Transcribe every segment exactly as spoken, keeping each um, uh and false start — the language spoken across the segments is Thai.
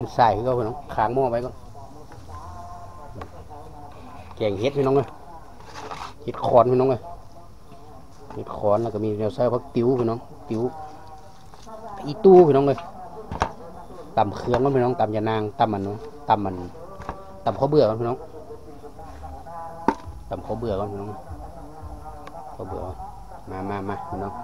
ใส่ก็พี่น้องค้างหม้อไว้ก็แกงเห็ดพี่น้องเลยเห็ดคอนพี่น้องเลยเห็ดคอนแล้วก็มีแนวใส่พักติ้วพี่น้องติ้วอีตู้พี่น้องเลยตำเครื่องก็พี่น้องตำยานางตำมันตำมันตำข้าวเบื่อกันพี่น้องตำข้าวเบื่อกันพี่น้องข้าวเบื่อมามามาพี่น้อง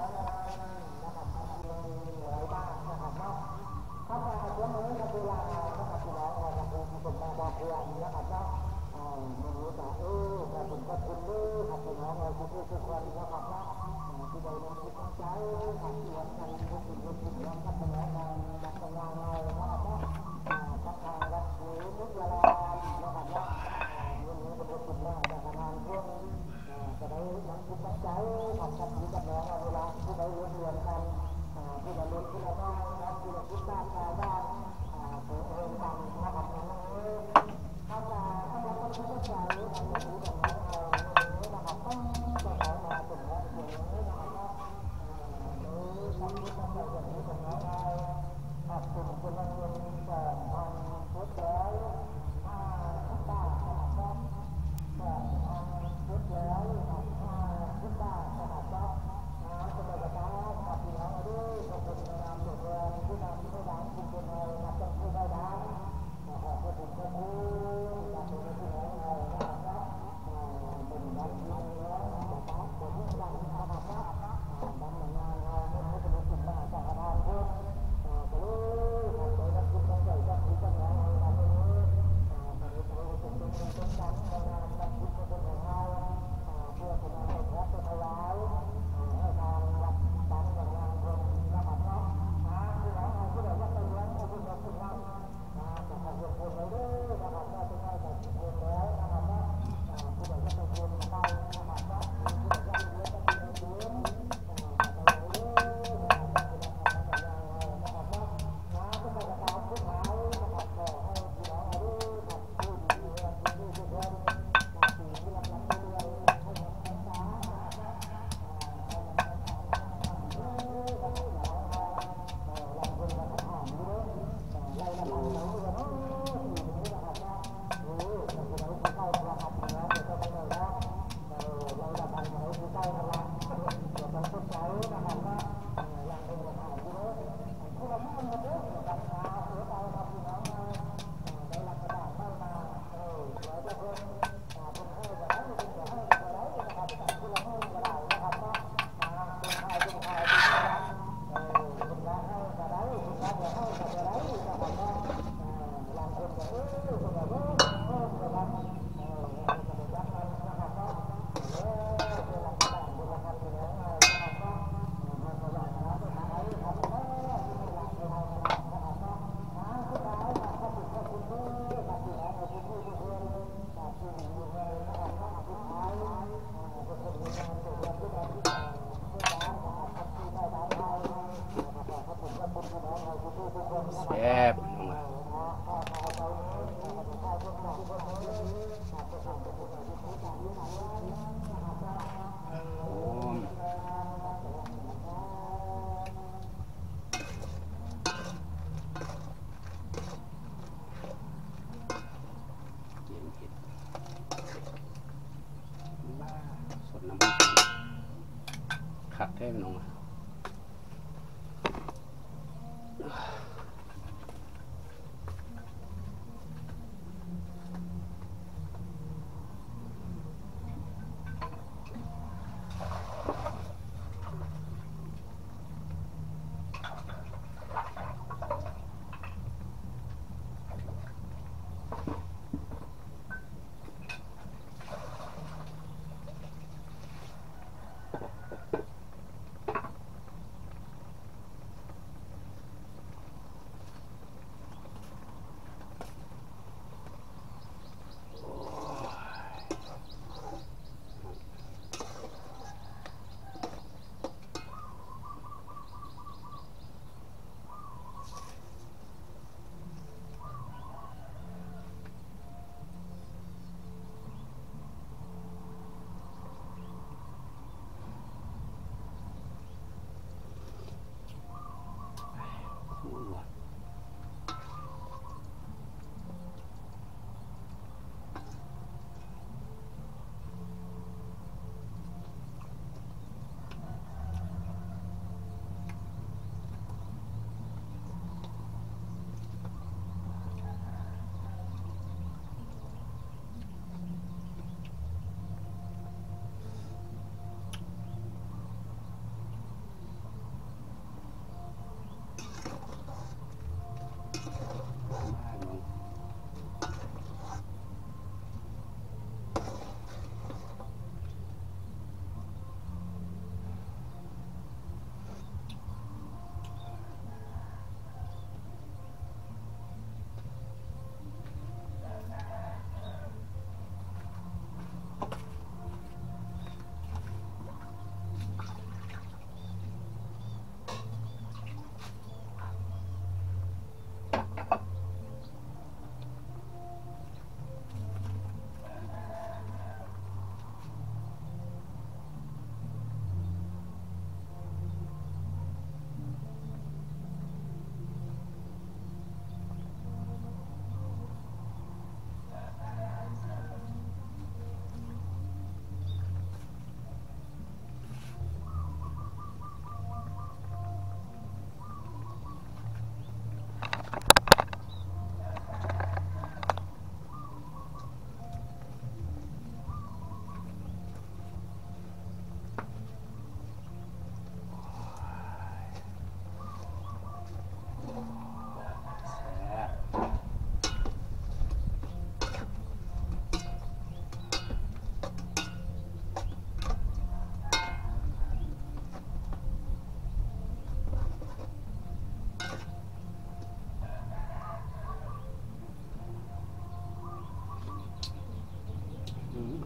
แซ่บสดน้ำขัดแท้น้อง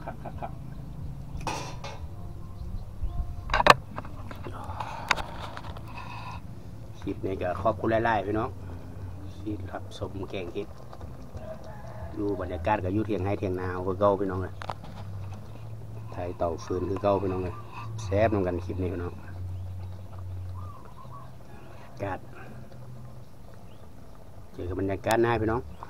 คักคักคักคลิปนี้ก็ขอบคุณหลายๆพี่น้องที่รับชมแกงเห็ดอยู่บรรยากาศก็อยู่เทียงให้เทียงนาคือเก่าพี่น้องเลยไทยเต่าฟืนคือเก่าพี่น้องเลยแซ่บน้องกันคลิปนี้พี่น้องอากาศเจอกับบรรยากาศหน้าพี่น้อง